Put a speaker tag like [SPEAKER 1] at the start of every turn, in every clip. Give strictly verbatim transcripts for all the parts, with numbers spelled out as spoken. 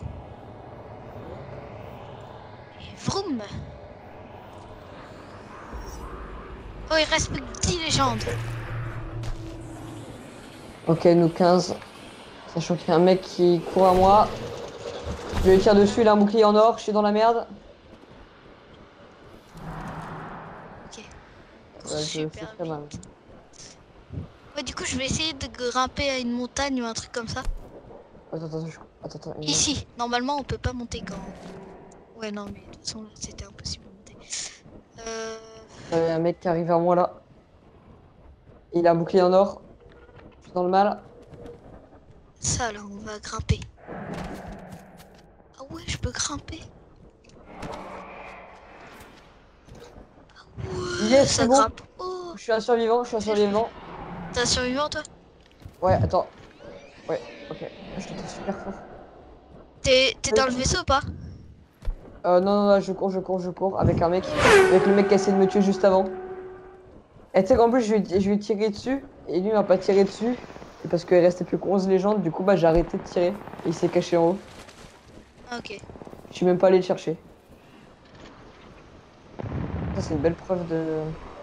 [SPEAKER 1] Et vroom. Oh, il reste plus que dix légendes.
[SPEAKER 2] Ok, nous quinze. Sachant qu'il y a un mec qui court à moi. Je lui tire dessus, il a un bouclier en or, je suis dans la merde.
[SPEAKER 1] Ok.
[SPEAKER 2] Ouais, je fais
[SPEAKER 1] Super
[SPEAKER 2] très mal.
[SPEAKER 1] vite. Ouais, du coup, je vais essayer de grimper à une montagne ou un truc comme ça.
[SPEAKER 2] Attends, attends, je... attends, attends. il
[SPEAKER 1] Ici,
[SPEAKER 2] monte.
[SPEAKER 1] normalement, on peut pas monter quand... Ouais, non, mais de toute façon, là, c'était impossible de monter. Euh...
[SPEAKER 2] Il y a un mec qui arrive vers moi là. Il a un bouclier en or. Je suis dans le mal.
[SPEAKER 1] Ça, là, on va grimper. Ah ouais, je peux grimper. Ah ouais,
[SPEAKER 2] Yes, c'est
[SPEAKER 1] ça
[SPEAKER 2] bon.
[SPEAKER 1] grimpe. Oh,
[SPEAKER 2] Je suis un survivant, je suis un survivant.
[SPEAKER 1] t'es un survivant, toi?
[SPEAKER 2] Ouais, attends. Ouais, ok. Je t'entends super fort.
[SPEAKER 1] T'es
[SPEAKER 2] Oui.
[SPEAKER 1] dans le vaisseau ou pas?
[SPEAKER 2] Euh, non, non, non, je cours, je cours, je cours avec un mec. Avec le mec qui a essayé de me tuer juste avant. Et tu sais qu'en plus, je lui, ai- je lui ai tiré dessus. Et lui, il m'a pas tiré dessus. Et parce qu'il restait plus que onze légendes, du coup, bah, j'ai arrêté de tirer. Et il s'est caché en haut.
[SPEAKER 1] Ah, ok.
[SPEAKER 2] Je suis même pas allé le chercher. Ça, c'est une belle preuve de.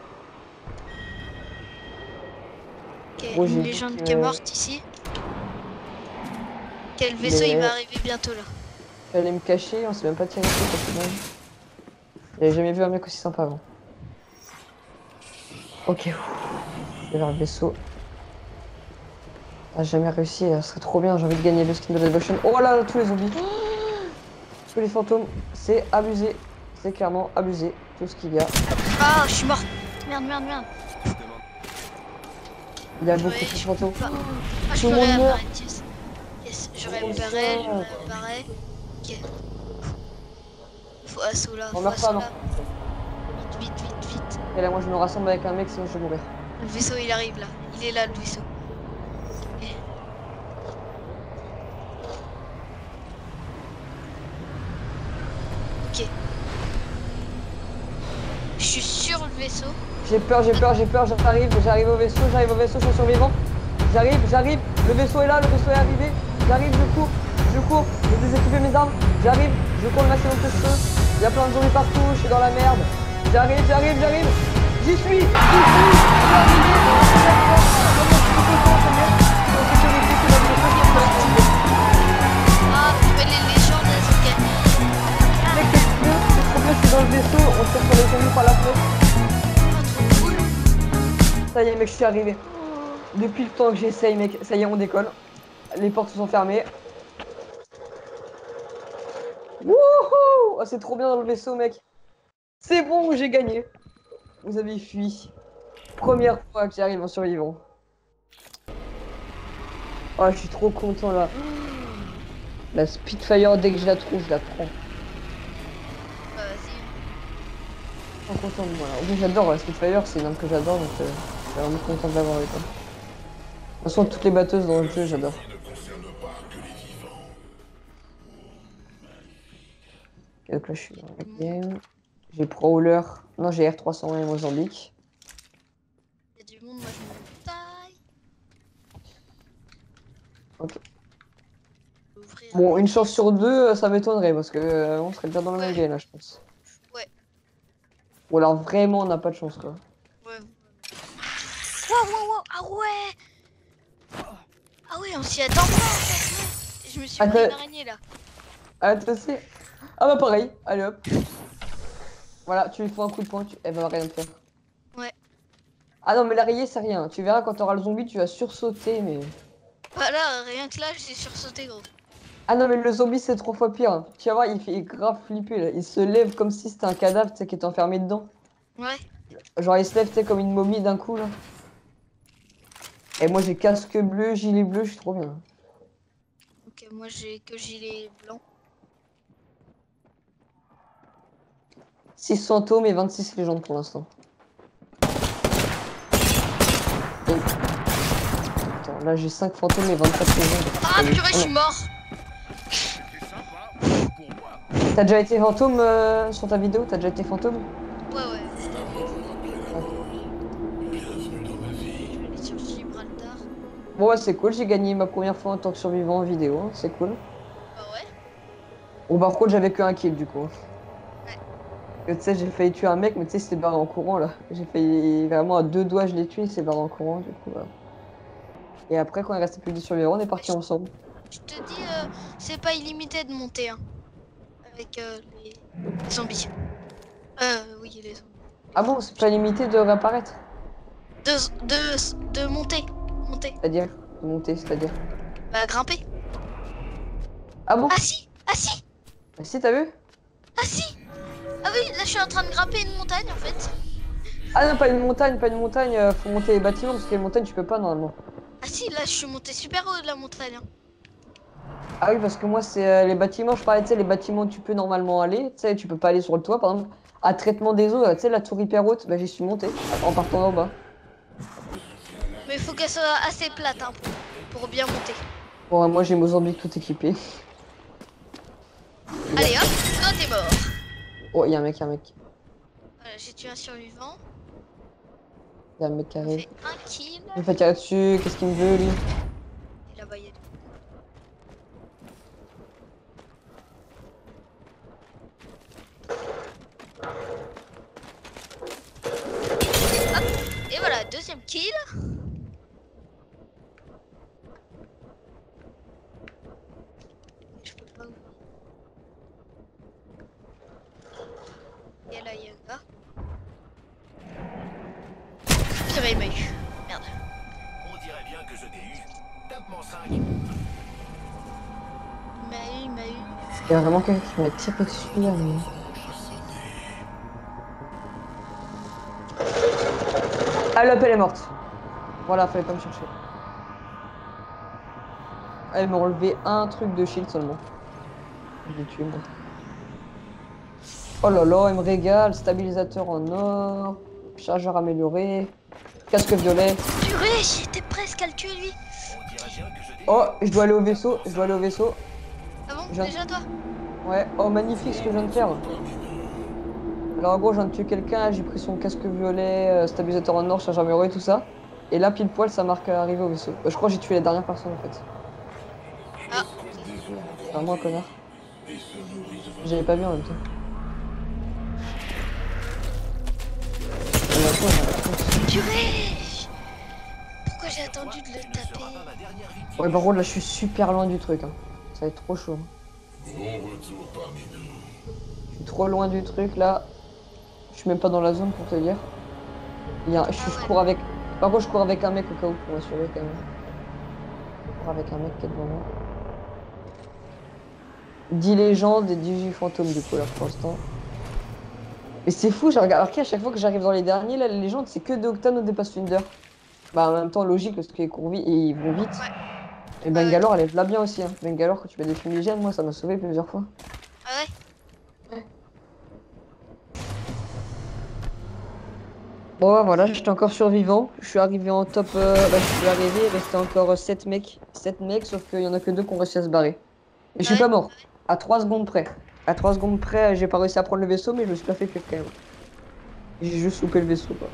[SPEAKER 1] Ok,
[SPEAKER 2] Gros,
[SPEAKER 1] une
[SPEAKER 2] j'ai vu
[SPEAKER 1] légende
[SPEAKER 2] que.
[SPEAKER 1] qui est morte ici. Quel
[SPEAKER 2] Il
[SPEAKER 1] vaisseau il va
[SPEAKER 2] est...
[SPEAKER 1] arriver bientôt là?
[SPEAKER 2] J'allais me cacher, on s'est même pas tiré dessus, ça c'est dingue. J'avais jamais vu un mec aussi sympa avant. Ok, je vais vers le vaisseau. Ah, j'ai jamais réussi, ça serait trop bien, j'ai envie de gagner le skin de Devotion. Oh là là, tous les zombies. Tous les fantômes, c'est abusé. C'est clairement abusé, tout ce qu'il y a.
[SPEAKER 1] Ah, je suis mort. Merde, merde, merde.
[SPEAKER 2] Il y a beaucoup
[SPEAKER 1] Purée,
[SPEAKER 2] trop de
[SPEAKER 1] je
[SPEAKER 2] fantômes.
[SPEAKER 1] peux pas. Ah, je
[SPEAKER 2] Tout
[SPEAKER 1] peux
[SPEAKER 2] le monde meurt.
[SPEAKER 1] réapparaître, yes. Yes, je
[SPEAKER 2] Trop
[SPEAKER 1] réapparais, je
[SPEAKER 2] ça.
[SPEAKER 1] réapparais. Ok. Faut assaut là,
[SPEAKER 2] On
[SPEAKER 1] faut
[SPEAKER 2] meurt pas,
[SPEAKER 1] assaut
[SPEAKER 2] non.
[SPEAKER 1] là. Vite, vite, vite, vite.
[SPEAKER 2] Et là, moi je me rassemble avec un mec, sinon je vais mourir.
[SPEAKER 1] Le vaisseau il arrive là. Il est là le vaisseau. Ok. Ok. Je suis sur le vaisseau.
[SPEAKER 2] J'ai peur, j'ai peur, j'ai peur, j'arrive, j'arrive au vaisseau, j'arrive au vaisseau, je suis survivant. J'arrive, j'arrive, le vaisseau est là, le vaisseau est arrivé. J'arrive, je cours, je cours, j'ai déséquipé mes armes. J'arrive, je cours le maximum que je peux. Il y a plein de zombies partout, je suis dans la merde. J'arrive, j'arrive, j'arrive. J'y suis, j'y suis.
[SPEAKER 1] Ah, mais les légendes elles ont gagné.
[SPEAKER 2] Mec, c'est trop bien, c'est trop bien, je suis dans le vaisseau, on tire sur les zombies par la fenêtre.
[SPEAKER 1] Ah, trop cool.
[SPEAKER 2] Ça y est, mec, je suis arrivé. Depuis le temps que j'essaye, mec, ça y est, on décolle. Les portes sont fermées. Wouhou! Oh, c'est trop bien dans le vaisseau, mec. C'est bon, j'ai gagné. Vous avez fui. Première fois que j'arrive en survivant. Oh, je suis trop content là. La Spitfire, dès que je la trouve, je la prends.
[SPEAKER 1] Bah, vas-y.
[SPEAKER 2] Trop content de moi là. En plus, j'adore la Spitfire, c'est une arme que j'adore, donc euh, je suis vraiment content de l'avoir avec moi. De toute façon, toutes les batteuses dans le jeu, j'adore. Donc là, je suis dans la game. J'ai Prowler. Non, j'ai R trois cent un et Mozambique.
[SPEAKER 1] Il y a du monde, moi je me taille.
[SPEAKER 2] Ok.
[SPEAKER 1] Ouvrir
[SPEAKER 2] Bon,
[SPEAKER 1] les
[SPEAKER 2] une chance
[SPEAKER 1] caisses.
[SPEAKER 2] sur deux, ça m'étonnerait parce que euh, on serait déjà dans le même
[SPEAKER 1] Ouais.
[SPEAKER 2] game là, je pense.
[SPEAKER 1] Ouais.
[SPEAKER 2] Ou alors vraiment, on n'a pas de chance quoi.
[SPEAKER 1] Ouais. Wow, wow, wow. Ah ouais. Ah ouais, on s'y attend pas en fait. Non. Je me suis
[SPEAKER 2] Ah,
[SPEAKER 1] pris une
[SPEAKER 2] t'as-
[SPEAKER 1] araignée là.
[SPEAKER 2] ah, toi aussi. Ah bah pareil, allez hop. Voilà, tu lui fais un coup de poing, tu... elle va rien te faire.
[SPEAKER 1] Ouais.
[SPEAKER 2] Ah non, mais l'araignée, c'est rien. Tu verras quand t'auras le zombie, tu vas sursauter, mais...
[SPEAKER 1] Voilà, rien que là, j'ai sursauté gros.
[SPEAKER 2] Ah non, mais le zombie, c'est trois fois pire. Tu vas voir, il fait grave flipper, là. Il se lève comme si c'était un cadavre, tu sais, qui était enfermé dedans.
[SPEAKER 1] Ouais.
[SPEAKER 2] Genre, il se lève, tu sais, comme une momie d'un coup, là. Et moi, j'ai casque bleu, gilet bleu, je suis trop bien.
[SPEAKER 1] Ok, moi j'ai que gilet blanc.
[SPEAKER 2] six fantômes et vingt-six légendes pour l'instant. Et... Attends, là, j'ai cinq fantômes et vingt-quatre légendes.
[SPEAKER 1] Ah
[SPEAKER 2] Allez.
[SPEAKER 1] purée, je
[SPEAKER 2] Oh
[SPEAKER 1] suis
[SPEAKER 2] non.
[SPEAKER 1] mort.
[SPEAKER 2] T'as déjà été fantôme euh, sur ta vidéo? T'as déjà été fantôme?
[SPEAKER 1] Ouais, ouais.
[SPEAKER 2] Ok.
[SPEAKER 1] Je vais aller sur Gibraltar.
[SPEAKER 2] Bon, ouais, c'est cool, j'ai gagné ma première fois en tant que survivant en vidéo, hein, c'est cool.
[SPEAKER 1] Bah ouais.
[SPEAKER 2] Bon, par contre, j'avais que un kill du coup.
[SPEAKER 1] Ouais.
[SPEAKER 2] Et tu sais, j'ai failli tuer un mec, mais tu sais, il s'est barré en courant là. J'ai failli vraiment à deux doigts, je l'ai tué, il s'est barré en courant du coup. Voilà. Et après, quand il restait plus de survivants, on est partis ensemble.
[SPEAKER 1] Je te dis, euh, c'est pas illimité de monter hein, avec euh, les zombies. Euh, oui, les zombies.
[SPEAKER 2] Ah bon, c'est pas limité de réapparaître?
[SPEAKER 1] De, de, de monter. Monter.
[SPEAKER 2] C'est-à-dire? De monter, c'est-à-dire?
[SPEAKER 1] Bah, grimper.
[SPEAKER 2] Ah bon?
[SPEAKER 1] Ah si! Ah si!
[SPEAKER 2] Ah, si, t'as vu?
[SPEAKER 1] Ah si! Ah oui, là je suis en train de grimper une montagne en fait.
[SPEAKER 2] Ah non, pas une montagne, pas une montagne, euh, faut monter les bâtiments parce que les montagnes tu peux pas normalement.
[SPEAKER 1] Ah si, là je suis monté super haut de la montagne. Hein.
[SPEAKER 2] Ah oui, parce que moi c'est euh, les bâtiments, je parlais, tu sais, les bâtiments où tu peux normalement aller, tu sais, tu peux pas aller sur le toit par exemple. À traitement des eaux, euh, tu sais, la tour hyper haute, bah j'y suis monté en partant d'en bas.
[SPEAKER 1] Mais il faut qu'elle soit assez plate hein, pour, pour bien monter.
[SPEAKER 2] Bon, moi j'ai Mozambique tout équipé.
[SPEAKER 1] Allez hop, toi t'es mort.
[SPEAKER 2] Oh, il y a un mec, il y a un mec.
[SPEAKER 1] Voilà, j'ai tué un survivant.
[SPEAKER 2] Il y a un mec qui
[SPEAKER 1] On
[SPEAKER 2] arrive.
[SPEAKER 1] fait un kill.
[SPEAKER 2] Je me fais tirer dessus, qu'est-ce qu'il me veut lui?
[SPEAKER 1] Et là-bas il y a du... Hop. Et voilà, deuxième kill. Je peux pas ouvrir. Et là il y a un gars. Putain, mais il m'a eu. Merde.
[SPEAKER 3] On dirait bien que je t'ai eu. Tape-moi cinq.
[SPEAKER 1] Il m'a eu, il m'a eu.
[SPEAKER 2] Il y a vraiment quelqu'un qui m'a tiré dessus là. Mais... Ah, l'up elle est morte. Voilà, fallait pas me chercher. Elle m'a enlevé un truc de shield seulement. Je l'ai tué moi. Oh là là, elle me régale. Stabilisateur en or. Chargeur amélioré. Casque violet.
[SPEAKER 1] Purée, j'étais presque à le tuer lui.
[SPEAKER 3] On dirait bien que je t'ai eu.
[SPEAKER 2] Oh, je dois aller au vaisseau. Je dois aller au vaisseau.
[SPEAKER 1] Ah bon,
[SPEAKER 2] Je-
[SPEAKER 1] déjà toi?
[SPEAKER 2] Ouais. Oh, magnifique ce que je viens de faire. Alors en gros, je viens de tuer quelqu'un. J'ai pris son casque violet, euh, stabilisateur en or, chargeur amélioré, tout ça. Et là, pile poil, ça marque euh, arrivé au vaisseau. Euh, je crois que j'ai tué la dernière personne en fait.
[SPEAKER 1] Ah,
[SPEAKER 2] C'est vraiment un connard. J'avais pas vu en même temps.
[SPEAKER 1] purée! Pourquoi j'ai attendu de le taper?
[SPEAKER 2] Ouais, par contre, là, je suis super loin du truc. Hein. Ça va être trop chaud. Hein. Je suis trop loin du truc là. Je suis même pas dans la zone pour te dire. Il y a... je, suis- je cours avec. Par contre, je cours avec un mec au cas où pour m'assurer quand même. Je cours avec un mec qui est devant moi. dix légendes et dix-huit fantômes du coup là pour l'instant. Mais c'est fou, j'ai remarqué à chaque fois que j'arrive dans les derniers, là, les légendes, c'est que des Octane ou des Pathfinder. Bah en même temps, logique, parce qu'ils courent vite et ils vont vite.
[SPEAKER 1] Ouais.
[SPEAKER 2] Et Bangalore, elle est là bien aussi. Hein. Bangalore, quand tu fais des fumigènes, moi, ça m'a sauvé plusieurs fois.
[SPEAKER 1] Ah ouais?
[SPEAKER 2] Bon, ouais, voilà, j'étais encore survivant. Je suis arrivé en top. Euh, bah, je suis arrivé, il restait encore sept mecs. sept mecs, sauf qu'il y en a que deux qui ont réussi à se barrer. Et je suis
[SPEAKER 1] Ouais.
[SPEAKER 2] pas mort. À trois secondes près. À trois secondes près, j'ai pas réussi à prendre le vaisseau, mais je me suis pas fait cuire quand même. J'ai juste loupé le vaisseau, quoi.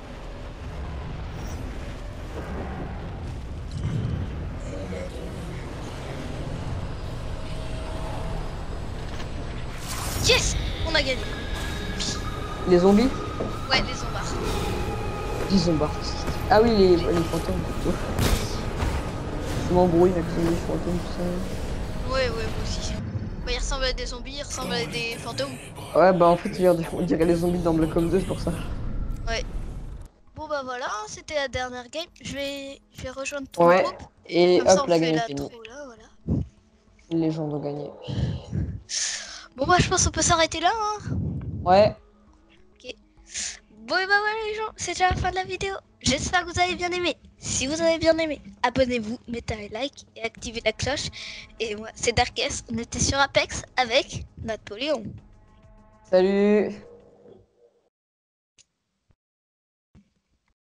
[SPEAKER 1] Yes! On a gagné.
[SPEAKER 2] Les zombies?
[SPEAKER 1] Ouais, les zombards.
[SPEAKER 2] Les zombards. Ah oui, les, les fantômes, plutôt. Je m'embrouille avec les fantômes, tout ça.
[SPEAKER 1] Ouais, ouais, moi aussi. Bah, ils ressemblent à des zombies, ils ressemblent à des fantômes.
[SPEAKER 2] Ouais, bah en fait, on dirait les zombies dans Black Ops deux, c'est pour ça.
[SPEAKER 1] Ouais. Bon bah voilà, c'était la dernière game. Je vais, je vais rejoindre ton
[SPEAKER 2] Ouais,
[SPEAKER 1] groupe.
[SPEAKER 2] et
[SPEAKER 1] Comme ça,
[SPEAKER 2] hop,
[SPEAKER 1] on
[SPEAKER 2] la
[SPEAKER 1] fait
[SPEAKER 2] game est
[SPEAKER 1] la
[SPEAKER 2] finie.
[SPEAKER 1] trop là, voilà.
[SPEAKER 2] Les légendes ont gagné.
[SPEAKER 1] Bon bah je pense qu'on peut s'arrêter là, hein.
[SPEAKER 2] Ouais,
[SPEAKER 1] Bon et bah voilà les gens, c'est déjà la fin de la vidéo. J'espère que vous avez bien aimé. Si vous avez bien aimé, abonnez-vous, mettez un like et activez la cloche. Et moi, c'est Darkest, on était sur Apex avec Napoléon.
[SPEAKER 2] salut!